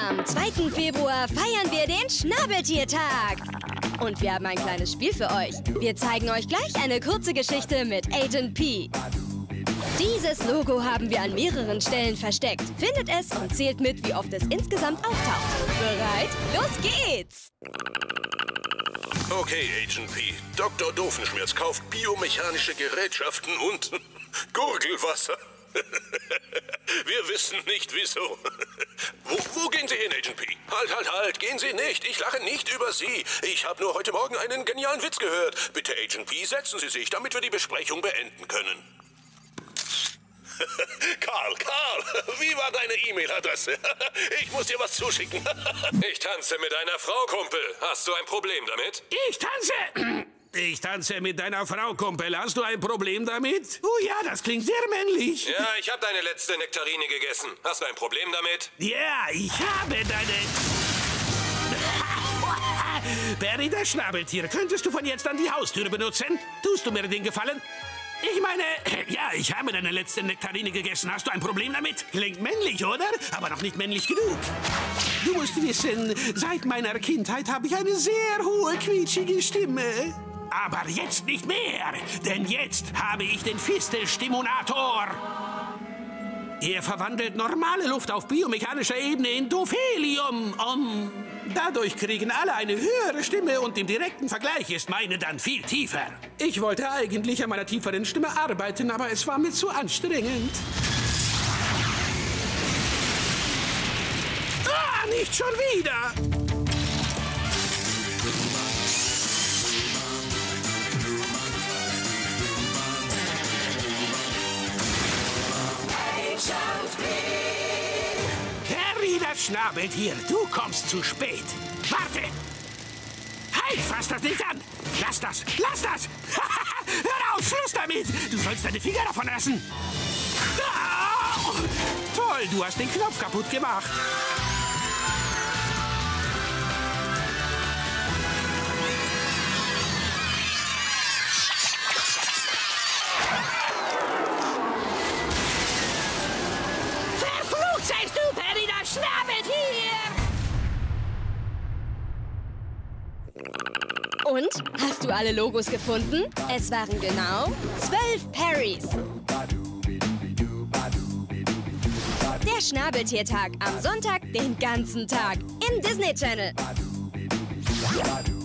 Am 2. Februar feiern wir den Schnabeltiertag. Und wir haben ein kleines Spiel für euch. Wir zeigen euch gleich eine kurze Geschichte mit Agent P. Dieses Logo haben wir an mehreren Stellen versteckt. Findet es und zählt mit, wie oft es insgesamt auftaucht. Bereit? Los geht's! Okay, Agent P. Dr. Doofenschmerz kauft biomechanische Gerätschaften und Gurgelwasser. Wir wissen nicht, wieso. Wo gehen Sie hin, Agent P? Halt, gehen Sie nicht. Ich lache nicht über Sie. Ich habe nur heute Morgen einen genialen Witz gehört. Bitte, Agent P, setzen Sie sich, damit wir die Besprechung beenden können. Karl, wie war deine E-Mail-Adresse? Ich muss dir was zuschicken. Ich tanze mit einer Frau, Kumpel. Hast du ein Problem damit? Ich tanze mit deiner Frau, Kumpel. Hast du ein Problem damit? Oh ja, das klingt sehr männlich. Ja, ich habe deine letzte Nektarine gegessen. Hast du ein Problem damit? Ja, ich habe deine... Perry, das Schnabeltier, könntest du von jetzt an die Haustüre benutzen? Tust du mir den Gefallen? Ich meine, ja, ich habe deine letzte Nektarine gegessen. Hast du ein Problem damit? Klingt männlich, oder? Aber noch nicht männlich genug. Du musst wissen, seit meiner Kindheit habe ich eine sehr hohe, quietschige Stimme. Aber jetzt nicht mehr, denn jetzt habe ich den Fistelstimulator. Er verwandelt normale Luft auf biomechanischer Ebene in Dophelium. Dadurch kriegen alle eine höhere Stimme und im direkten Vergleich ist meine dann viel tiefer. Ich wollte eigentlich an meiner tieferen Stimme arbeiten, aber es war mir zu anstrengend. Ah, nicht schon wieder! Perry, das Schnabeltier, du kommst zu spät. Warte! Halt, fass das nicht an! Lass das! Hör auf, Schluss damit! Du sollst deine Finger davon lassen! Ah! Toll, du hast den Knopf kaputt gemacht. Seist du, Perry, das Schnabeltier! Und? Hast du alle Logos gefunden? Es waren genau 12 Perrys. Der Schnabeltiertag am Sonntag den ganzen Tag im Disney Channel.